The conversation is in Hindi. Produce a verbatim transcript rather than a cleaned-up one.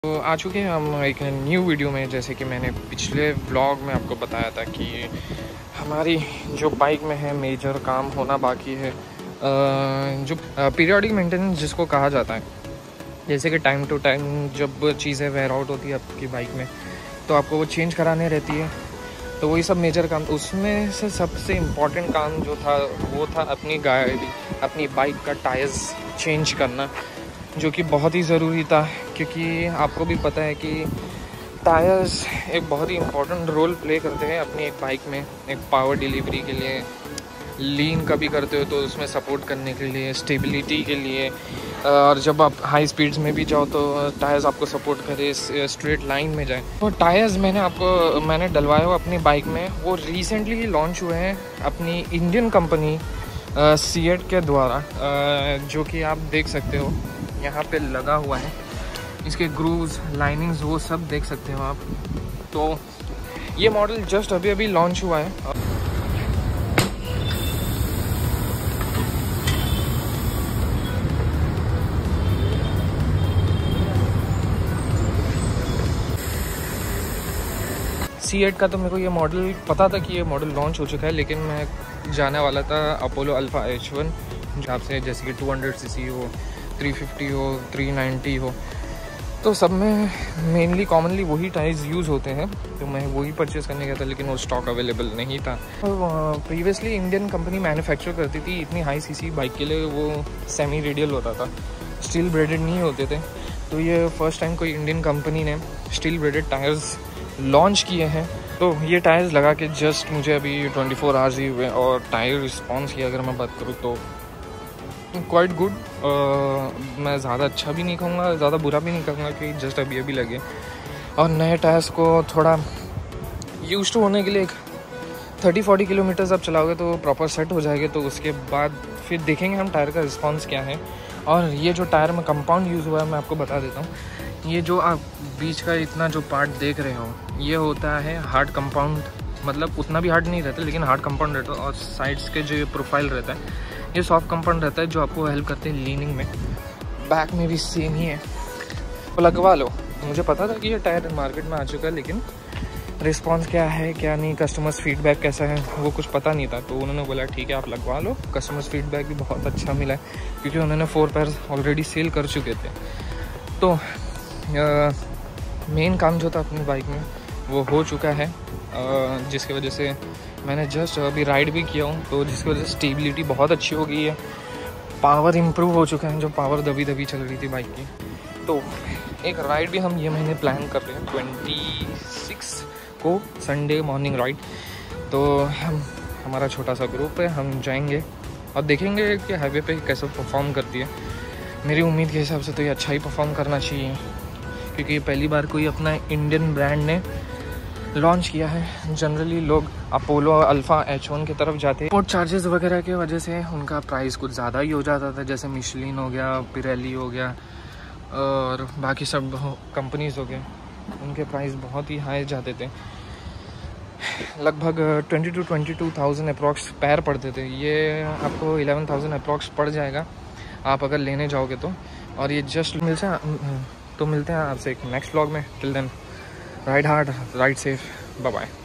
तो आ चुके हैं हम एक न्यू वीडियो में। जैसे कि मैंने पिछले व्लॉग में आपको बताया था कि हमारी जो बाइक में है मेजर काम होना बाकी है, जो पीरियोडिक मेंटेनेंस जिसको कहा जाता है। जैसे कि टाइम टू टाइम जब चीज़ें वेयर आउट होती है आपकी बाइक में तो आपको वो चेंज कराने रहती है। तो वही सब मेजर काम, उसमें से सबसे इम्पॉर्टेंट काम जो था वो था अपनी गाड़ी अपनी बाइक का टायर्स चेंज करना, जो कि बहुत ही ज़रूरी था। क्योंकि आपको भी पता है कि टायर्स एक बहुत ही इम्पोर्टेंट रोल प्ले करते हैं अपनी एक बाइक में, एक पावर डिलीवरी के लिए। लीन कभी करते हो तो उसमें सपोर्ट करने के लिए, स्टेबिलिटी के लिए, और जब आप हाई स्पीड्स में भी जाओ तो टायर्स आपको सपोर्ट करे स्ट्रेट लाइन में जाए। तो टायर्स मैंने आपको मैंने डलवाए हो अपनी बाइक में, वो रिसेंटली ही लॉन्च हुए हैं अपनी इंडियन कंपनी सीएट के द्वारा, uh, जो कि आप देख सकते हो यहाँ पे लगा हुआ है। इसके ग्रूव्स, लाइनिंग्स वो सब देख सकते हो आप। तो ये मॉडल जस्ट अभी अभी लॉन्च हुआ है। सी एट का तो मेरे को ये मॉडल पता था कि ये मॉडल लॉन्च हो चुका है, लेकिन मैं जाने वाला था अपोलो अल्फा एच वन, जहाँ से जैसे कि टू हंड्रेड सी सी हो, थ्री फिफ्टी हो, थ्री नाइंटी हो। तो सब में मेनली कॉमनली वही टायर्स यूज़ होते हैं, तो मैं वही परचेज़ करने गया था, लेकिन वो स्टॉक अवेलेबल नहीं था। तो प्रीवियसली इंडियन कंपनी मैन्युफैक्चर करती थी इतनी हाई सीसी बाइक के लिए, वो सेमी रेडियल होता था, स्टील ब्रेडेड नहीं होते थे। तो ये फर्स्ट टाइम कोई इंडियन कंपनी ने स्टील ब्रेडेड टायर्स लॉन्च किए हैं। तो ये टायर्स लगा के जस्ट मुझे अभी ट्वेंटी फोर आवर्स ही हुए, और टायर रिस्पॉन्स की अगर मैं बात करूँ तो क्वाइट गुड। मैं ज़्यादा अच्छा भी नहीं कहूँगा, ज़्यादा बुरा भी नहीं कहूँगा कि जस्ट अभी अभी लगे। और नए टायर्स को थोड़ा यूज टू होने के लिए थर्टी फोर्टी किलोमीटर्स आप चलाओगे तो प्रॉपर सेट हो जाएंगे। तो उसके बाद फिर देखेंगे हम टायर का रिस्पॉन्स क्या है। और ये जो टायर में कंपाउंड यूज़ हुआ है मैं आपको बता देता हूँ। ये जो आप बीच का इतना जो पार्ट देख रहे हो ये होता है हार्ड कंपाउंड, मतलब उतना भी हार्ड नहीं रहता लेकिन हार्ड कंपाउंड रहता है। और साइड्स के जो प्रोफाइल रहता है ये सॉफ्ट कंपाउंड रहता है, जो आपको हेल्प करते हैं लीनिंग में। बैक में भी सेम ही है, तो लगवा लो। मुझे पता था कि ये टायर मार्केट में आ चुका है, लेकिन रिस्पांस क्या है क्या नहीं, कस्टमर्स फीडबैक कैसा है वो कुछ पता नहीं था। तो उन्होंने बोला ठीक है आप लगवा लो। कस्टमर्स फीडबैक भी बहुत अच्छा मिला है, क्योंकि उन्होंने फोर पैर ऑलरेडी सेल कर चुके थे। तो मेन काम जो था अपनी बाइक में वो हो चुका है, आ, जिसकी वजह से मैंने जस्ट अभी राइड भी किया हूँ, तो जिसकी वजह से स्टेबिलिटी बहुत अच्छी हो गई है, पावर इम्प्रूव हो चुका है। जो पावर दबी दबी चल रही थी बाइक की, तो एक राइड भी हम ये महीने प्लान कर रहे हैं ट्वेंटी सिक्स को, संडे मॉर्निंग राइड। तो हम हमारा छोटा सा ग्रुप है, हम जाएंगे और देखेंगे कि हाईवे पे कैसे परफॉर्म करती है। मेरी उम्मीद के हिसाब से तो ये अच्छा ही परफॉर्म करना चाहिए, क्योंकि पहली बार कोई अपना इंडियन ब्रांड ने लॉन्च किया है। जनरली लोग अपोलो अल्फा एच वन की तरफ जाते हैं, पोर्ट चार्जेस वगैरह की वजह से उनका प्राइस कुछ ज़्यादा ही हो जाता था। जैसे मिशलिन हो गया, पिरेली हो गया, और बाकी सब कंपनीज हो गए, उनके प्राइस बहुत ही हाई जाते थे। लगभग twenty two twenty two thousand approx पैर पड़ते थे। ये आपको इलेवन थाउजेंड अप्रॉक्स पड़ जाएगा आप अगर लेने जाओगे तो। और ये जस्ट मिलते हैं तो मिलते हैं आपसे एक नेक्स्ट व्लॉग में। Till then ride hard, ride safe, bye bye.